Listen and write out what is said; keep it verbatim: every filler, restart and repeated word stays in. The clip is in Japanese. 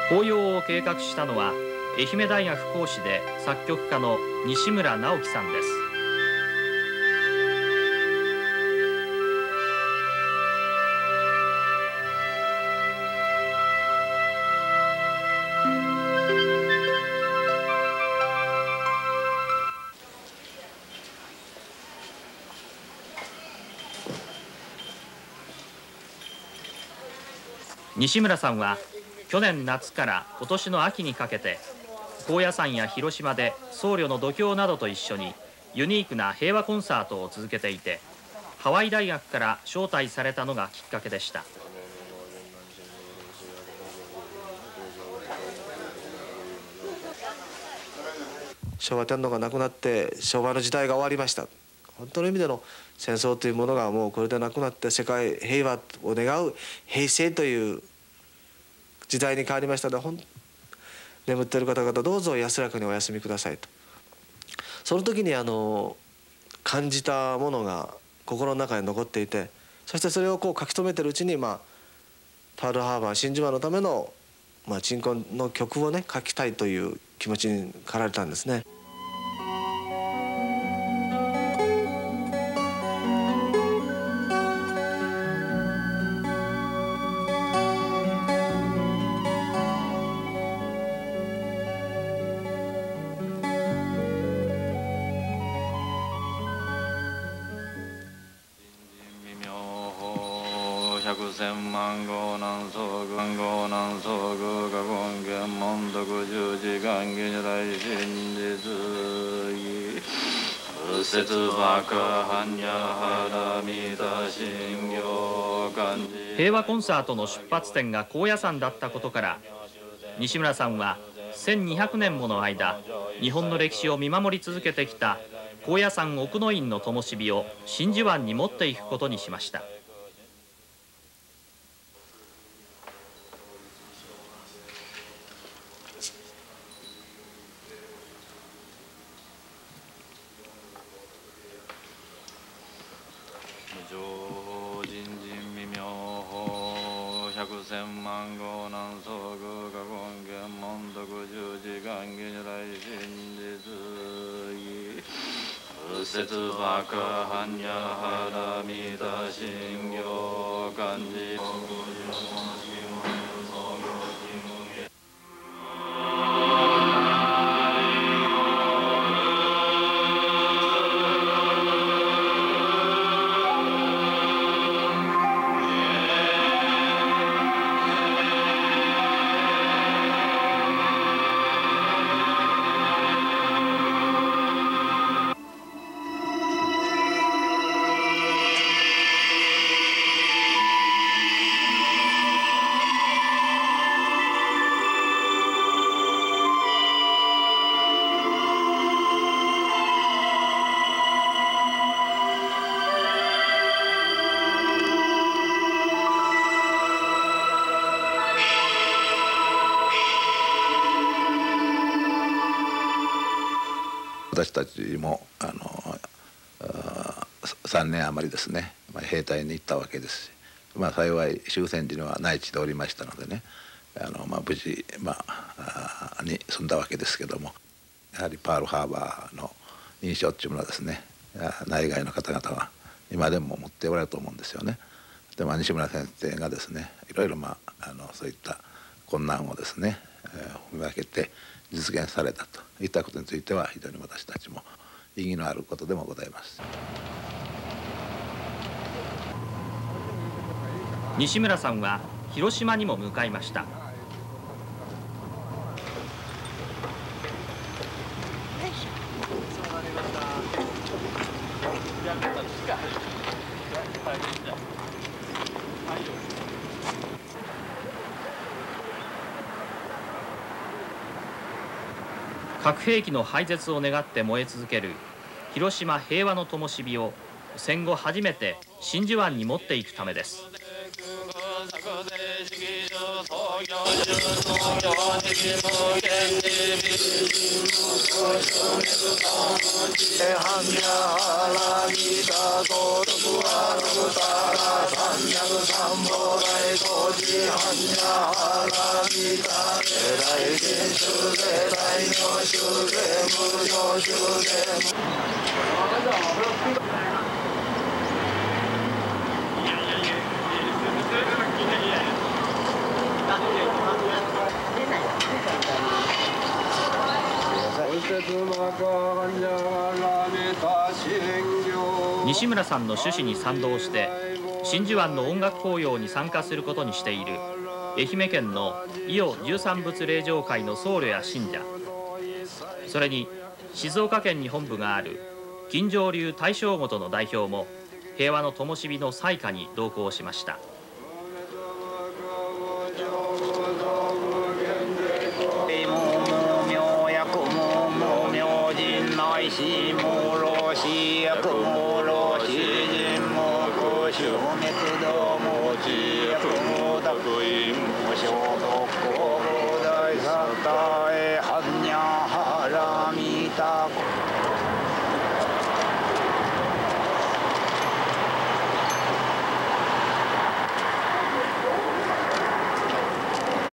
法要を計画したのは愛媛大学講師で作曲家の西村直樹さんです。西村さんは去年夏から今年の秋にかけて高野山や広島で僧侶の度胸などと一緒にユニークな平和コンサートを続けていて、ハワイ大学から招待されたのがきっかけでした。 昭和天皇が亡くなって昭和の時代が終わりました。本当の意味での戦争というものがもうこれでなくなって世界平和を願う平成という時代に変わりましたので、ほん眠っている方々どうぞ安らかにお休みくださいと。その時にあの感じたものが心の中に残っていて、そしてそれをこう書き留めてるうちに、まあ、パールハーバー真珠湾のための、まあ、鎮魂の曲をね書きたいという気持ちに駆られたんですね。 百千万号南宋軍号南宋軍が権現門徳十字元義如来真実義右折爆般若波羅蜜多心経漢字。 平和コンサートの出発点が高野山だったことから、西村さんはせんにひゃくねんもの間日本の歴史を見守り続けてきた高野山奥の院の灯火を真珠湾に持っていくことにしました。 上人人未妙法百千万号南宋軍が権現門徳十字元義如来真実義右折爆般若波羅蜜多心経漢字。 私たちもあのさんねん余りですね、まあ、兵隊に行ったわけですし、まあ、幸い終戦時には内地でおりましたのでね、あの、まあ、無事、まあ、に済んだわけですけども、やはりパールハーバーの印象っていうものはですね、内外の方々は今でも持っておられると思うんですよね。で、まあ、西村先生がですね、いろいろ、まあ、あのそういった困難をですね、えー、踏み分けて実現されたといったことについては非常に私たちも意義のあることでもございます。 西村さんは広島にも向かいました。核兵器の廃絶を願って燃え続ける広島平和の灯火を戦後初めて真珠湾に持っていくためです。 般若波羅蜜多西村さんの趣旨に賛同して真珠湾の音楽法要に参加することにしている愛媛県の伊予十三仏霊場会の僧侶や信者、それに静岡県に本部がある金城流大正元の代表も平和の灯火の祭歌に同行しました。 大